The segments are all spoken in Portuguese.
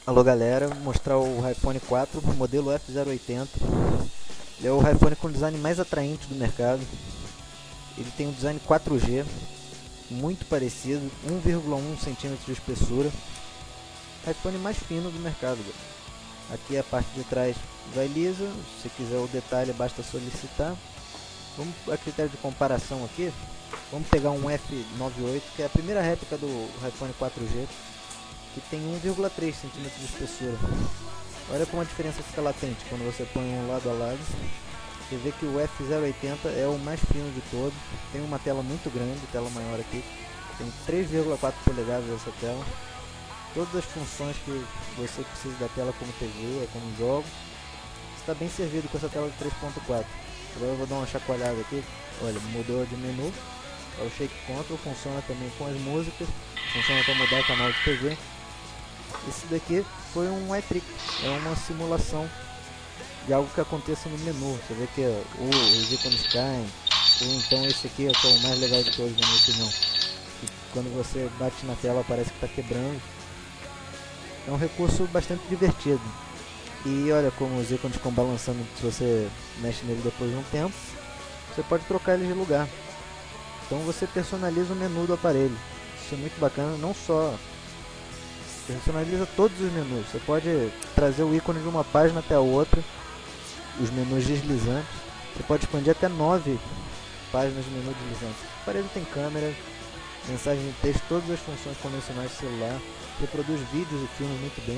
Alô galera, vou mostrar o iPhone 4, modelo F080. Ele é o iPhone com o design mais atraente do mercado. Ele tem um design 4G, muito parecido, 1,1 cm de espessura. iPhone mais fino do mercado. Aqui a parte de trás vai lisa, se quiser o detalhe basta solicitar. Vamos a critério de comparação aqui. Vamos pegar um F98, que é a primeira réplica do iPhone 4G, que tem 1,3 cm de espessura. Olha como a diferença fica latente quando você põe um lado a lado. Você vê que o F080 é o mais fino de todos. Tem uma tela muito grande, tela maior aqui. Tem 3,4 polegadas essa tela. Todas as funções que você precisa da tela, como TV, como jogos, está bem servido com essa tela de 3.4. Agora eu vou dar uma chacoalhada aqui. Olha, mudou de menu. É o Shake Control, funciona também com as músicas, funciona para mudar o canal de TV. Esse daqui foi um iTrick, é uma simulação de algo que aconteça no menu. Você vê que os ícones caem, ou então esse aqui é o mais legal de todos, na minha opinião. Que quando você bate na tela parece que está quebrando. É um recurso bastante divertido. E olha como os ícones ficam balançando se você mexe nele depois de um tempo. Você pode trocar eles de lugar. Então você personaliza o menu do aparelho. Isso é muito bacana, não só personaliza todos os menus. Você pode trazer o ícone de uma página até a outra, os menus deslizantes. Você pode expandir até 9 páginas de menu deslizante. O aparelho tem câmera, mensagem de texto, todas as funções convencionais do celular. Reproduz vídeos e filmes muito bem.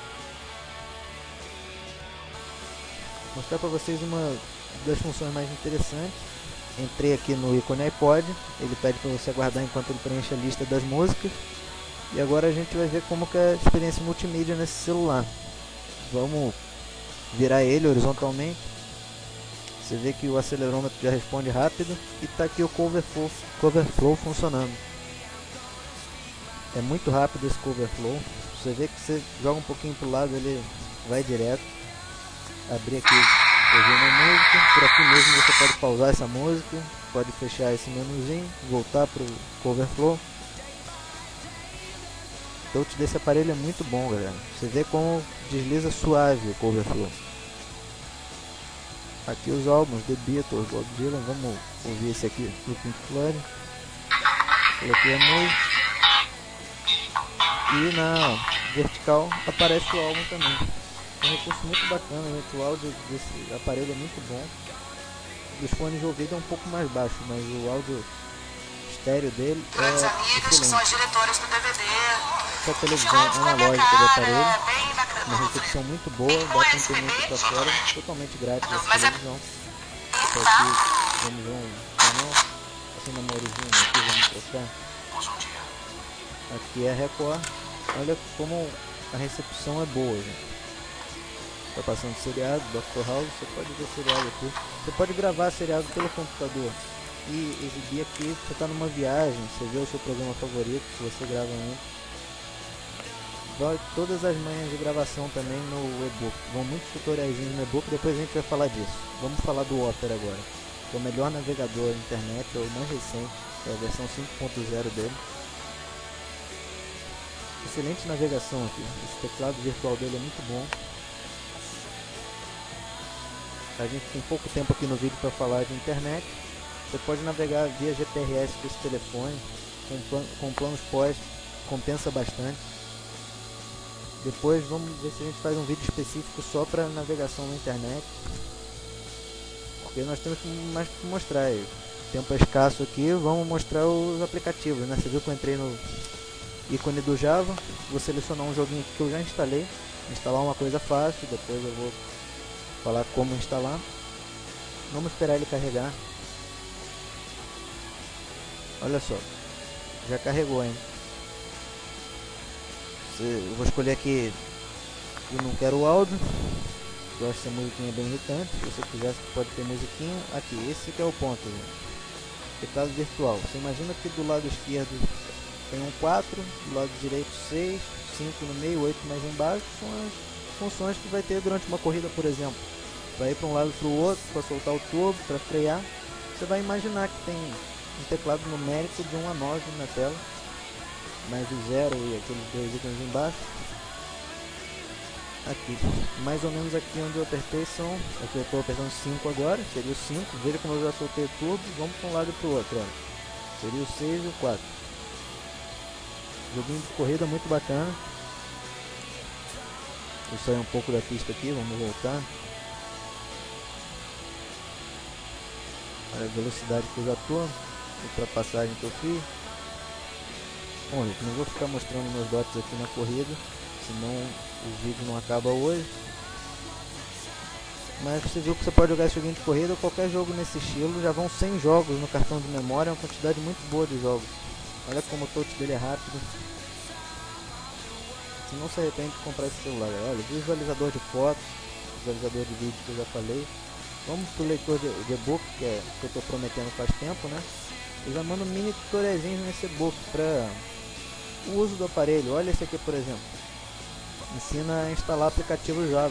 Vou mostrar para vocês uma das funções mais interessantes. Entrei aqui no ícone iPod, ele pede para você aguardar enquanto ele preenche a lista das músicas. E agora a gente vai ver como que é a experiência multimídia nesse celular. Vamos virar ele horizontalmente. Você vê que o acelerômetro já responde rápido e está aqui o cover flow funcionando. É muito rápido esse cover flow. Você vê que você joga um pouquinho para o lado, ele vai direto. Abrir aqui, ouvir uma música. Por aqui mesmo você pode pausar essa música, pode fechar esse menuzinho, voltar para o cover flow. O touch desse aparelho é muito bom, galera. Você vê como desliza suave o cover flow. Aqui os álbuns, The Beatles, Bob Dylan. Vamos ouvir esse aqui do Pink Floyd. Coloquei a música. E na vertical aparece o álbum também. É um recurso muito bacana, gente. O áudio desse aparelho é muito bom. Dos fones de ouvido é um pouco mais baixo, mas o áudio estéreo dele Grandes é amigas que são as excelente. diretoras do DVD. Essa televisão Chegando pra minha analógica do cara, aparelho, bem uma bacana. recepção muito Tem boa, que dá pôr para esse imprimir aqui bebê, para fora, totalmente grátis essa mas é televisão. Essa aqui, tá? vamos ver um canal, assim na Maurizinho, aqui vamos trocar. Aqui é a Record. Olha como a recepção é boa, gente. Tá passando seriado, Dr. House, você pode ver seriado aqui. Você pode gravar seriado pelo computador e exibir aqui. Você está numa viagem, você vê o seu programa favorito, se você grava um. Vai todas as manhas de gravação também no e-book. Vão muitos tutoriais no e-book, depois a gente vai falar disso. Vamos falar do Opera agora. É o melhor navegador internet, é o mais recente, é a versão 5.0 dele. Excelente navegação aqui. Esse teclado virtual dele é muito bom. A gente tem pouco tempo aqui no vídeo para falar de internet. Você pode navegar via GPRS com esse telefone, com planos pós, compensa bastante. Depois vamos ver se a gente faz um vídeo específico só para navegação na internet, porque nós temos mais que mostrar. O tempo é escasso aqui, vamos mostrar os aplicativos, né? Você viu que eu entrei no ícone do Java, vou selecionar um joguinho aqui que eu já instalei, instalar uma coisa fácil, depois eu vou falar como instalar. Vamos esperar ele carregar. Olha só, já carregou, hein? Eu vou escolher aqui, eu não quero o áudio, eu acho essa musiquinha bem irritante. Se você quiser, você pode ter musiquinha. Aqui, esse que é o ponto, gente. Teclado virtual. Você imagina que do lado esquerdo tem um 4, do lado direito 6, 5 no meio, 8 mais embaixo. São as funções que vai ter durante uma corrida, por exemplo. Para ir para um lado para o outro, para soltar o turbo, para frear. Você vai imaginar que tem um teclado numérico de 1 a 9 na tela, mais o 0 e aqueles dois ícones embaixo. aqui, mais ou menos aqui onde eu apertei são, aqui eu estou apertando 5 agora, seria o 5, veja como eu já soltei o turbo, vamos para um lado e para o outro, olha. Seria o 6 e o 4. Joguinho de corrida muito bacana. Eu saí um pouco da pista aqui, vamos voltar. Olha a velocidade que eu já estou, ultrapassagem que eu fiz. Bom, gente, não vou ficar mostrando meus dotes aqui na corrida, senão o vídeo não acaba hoje. Mas você viu que você pode jogar esse joguinho de corrida ou qualquer jogo nesse estilo. Já vão 100 jogos no cartão de memória, é uma quantidade muito boa de jogos. Olha como o touch dele é rápido. Você não se arrepende de comprar esse celular. Olha, visualizador de fotos, visualizador de vídeo que eu já falei. Vamos pro leitor de e-book, que eu estou prometendo faz tempo, né? Eu já mando mini tutorialzinhos nesse e-book para o uso do aparelho. Olha esse aqui, por exemplo. Ensina a instalar aplicativo Java.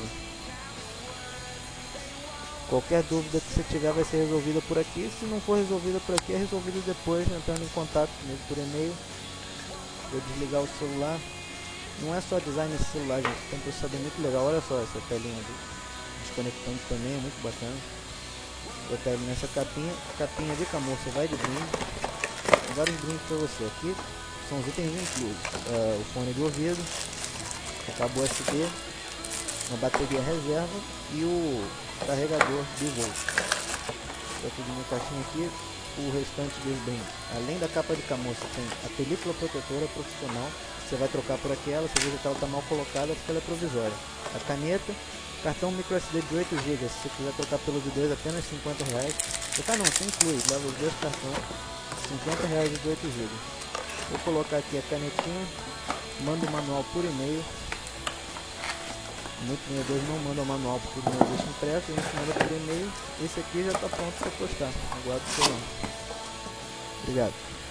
Qualquer dúvida que você tiver vai ser resolvida por aqui. Se não for resolvida por aqui, é resolvida depois, entrando em contato comigo por e-mail. Vou desligar o celular. Não é só design esse celular, gente. Tem um processador muito legal. Olha só essa telinha desconectando também, é muito bacana. Vou botar ele nessa capinha de camurça, vai de brinde. Vários brindes para você. Aqui são os itens inclusos. O fone de ouvido, o cabo USB, uma bateria reserva e o carregador bivolts. Tá tudo na caixinha aqui. O restante dos brindes, além da capa de camurça, tem a película protetora profissional. Você vai trocar por aquela, você vê que ela está mal colocada porque ela é provisória. A caneta, cartão microSD de 8 GB, se você quiser trocar pelo de 2, apenas R$50. Trocar não, você inclui, leva os dois cartões, R$50 de 8 GB. Vou colocar aqui a canetinha, mando o manual por e-mail. Muitos vendedores não mandam o manual por e-mail, deixa impresso, a gente manda por e-mail. Esse aqui já está pronto para postar. Aguardo o seu nome. Obrigado.